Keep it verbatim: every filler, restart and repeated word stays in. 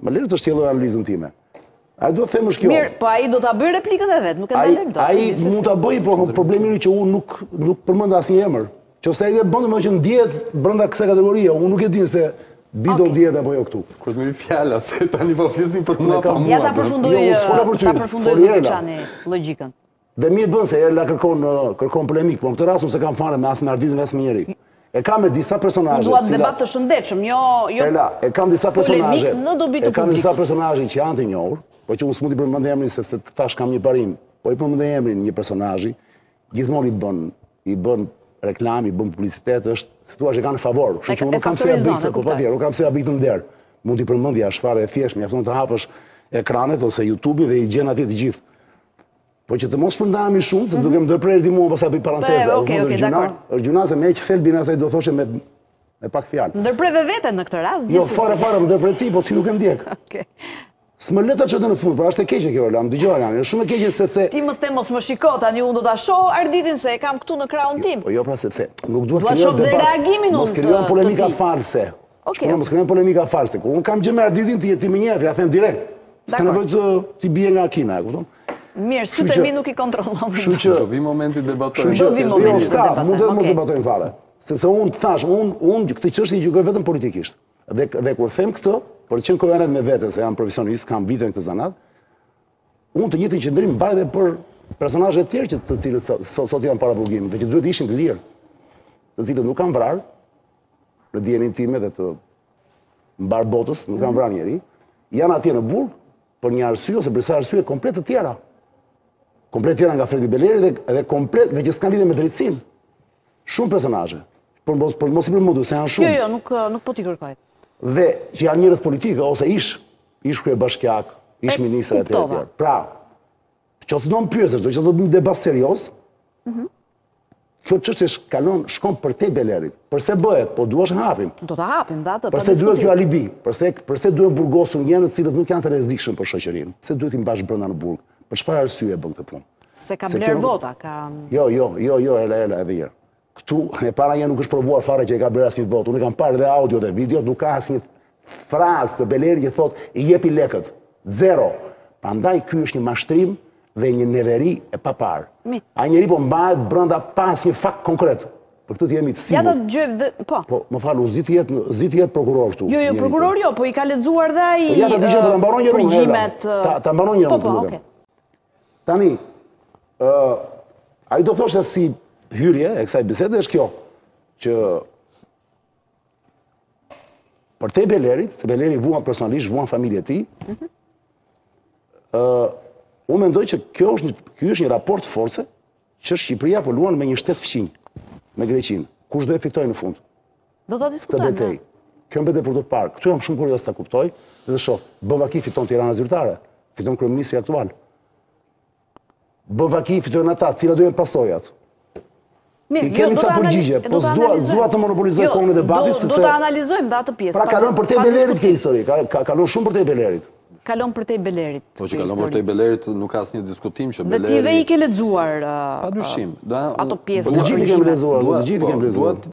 Më lirë të shtjelloj analizën time. Ai do të them është kjo. Mirë, po ai do ta bëj replikën e vet, nuk e ndalem dot. Ai mund ta bëj, por problemi është që unë nuk nuk përmend asnjë emër. Qofse ai e bën më që ndihet brenda kësaj kategorie, unë nuk e di se bido ndihet apo jo këtu. Kur të më fjala se tani po flisni për mua pa mua. Ja ta përfundoj, ta përfundoj zoti Çani logjikën. Dhe mi e bën se Erla kërkon kërkon polemik, por në këtë rast unë se kam fare me as me Arditën as me njeri. E kam me disa personazhe. Duat debat të shëndetshëm, jo jo. Erla, e kam disa personazhe. Në dobi të publik. E kam disa personazhe që janë të njohur, po që unë s'mund t'i përmend emrin sepse tash kam një parim. Po i përmend emrin një personazhi, gjithmonë i bën i bën reklam, i bën publicitet, është si thua që kanë favor. Kështu që unë nuk kam se abit, po patjetër, nuk kam se abit nder. Mund t'i përmendja çfarë e thjesht, mjafton të hapësh ekranet ose YouTube-in dhe i gjen atje të gjithë. Po që të mos shpërndahemi shumë, se duke më ndërprerë di mua pastaj bëj paranteze. Okej, okej, dakor. Është gjuna se me që thelbin asaj do thoshe me me pak fjalë. Ndërpreve veten në këtë rast, gjithsesi. Jo, fare fare më ndërprer ti, po ti nuk e ndjek. Okej. S'më le ta çojë në fund, pra është e keqe kjo Orlan, dëgjoj Orlan, është shumë e keqe sepse ti më the mos më shiko, tani unë do ta shoh Arditin se e kam këtu në krahun tim. Po jo, pra sepse nuk duhet të krijojmë debat. Mos krijojmë polemika false. Okej. Mos krijojmë polemika false. Kur unë kam gjë me Arditin ti ti më njeh, ja them direkt. S'ka nevojë të ti bie nga kina, e kupton? Mirë, sytë e mi nuk i kontrollon. Kështu që do vi momenti debatojmë. Do vi momenti debatojmë. Mund të mos debatojmë fare. Sepse unë të thash, unë unë këtë çështje i gjykoj vetëm politikisht. Dhe dhe kur them këtë, për të qenë koherent me veten se jam profesionist, kam vite në këtë zanat, unë të njëjtin qendrim mbaj edhe për personazhe të tjerë që të cilët sot janë para burgimit, dhe që duhet ishin të lirë, të cilët nuk kanë vrarë në dijenin time dhe të mbar botës, nuk kanë vrarë njerëj, janë atje në burg për një arsye ose për sa arsye komplet të tjera. Komplet tjera nga Fredi Beleri dhe, dhe komplet dhe që s'kan lidhje me drejtësinë. Shumë personazhe. Por mos për mos i përmendur se janë shumë. Jo, jo, nuk nuk po t'i kërkoj. Dhe që janë njerëz politikë ose ish, ish kryebashkiak, ish ministra e tjerë. Pra, nëse do të më pyesësh, do të thotë një debat serioz. Mhm. Kjo çështje kalon shkon për te Belerit. Përse bëhet? Po duash hapim. Do ta hapim dhe atë. Përse duhet kjo alibi? Përse përse duhet burgosur njerëz që nuk janë të rrezikshëm për shoqërinë? Pse duhet i mbash brenda në burg? Për çfarë arsye bën këtë punë? Se ka bler vota, ka. Jo, jo, jo, jo, ela ela edhe herë. Ktu e para një nuk është provuar fare që e ka bler asnjë votë. Unë kam parë dhe audio dhe video, nuk ka asnjë frazë të Beleri që thotë i jepi lekët. Zero. Prandaj ky është një mashtrim dhe një neveri e papar. Ai njeri po mbahet brenda pa asnjë fakt konkret. Për këtë jemi të sigurt. Ja ta dëgjoj dhe po. Po, më fal, u ziti jet, ziti jet prokuror këtu. Jo, jo, prokuror jo, po i ka lexuar dhe ai. Po ja ta dëgjoj, ta mbaron një përgjimet. Ta ta mbaron një Po, po, okay. Tani, ë ai do thoshte si hyrje e kësaj bisede është kjo, që për te Belerit, se Beleri vuan personalisht, vuan familje e tij, ë unë mendoj që kjo është një, ky është një raport force që Shqipëria po luan me një shtet fqinj, me Greqinë. Kush do e fitojë në fund? Do ta diskutojmë. Të betejë. Kjo mbet e për të parë. Këtu jam shumë kurioz ta kuptoj dhe shoh. Bovaki fiton Tirana zyrtare, fiton kryeministri aktual. Bovaki fitojnë ata, cilat do jenë pasojat. I kemi sa përgjigje, po s'dua të monopolizoj kohën e debatit sepse do ta analizojmë dhe atë pjesë. Pra kalon për te Belerit kjo histori, kalon shumë për te Belerit. Kalon për te Belerit. Po që kalon për te Belerit nuk ka asnjë diskutim që Beleri. Dhe ti dhe i ke lexuar padyshim. Ato pjesë. Po gjithë i kemi lexuar, gjithë i kemi lexuar.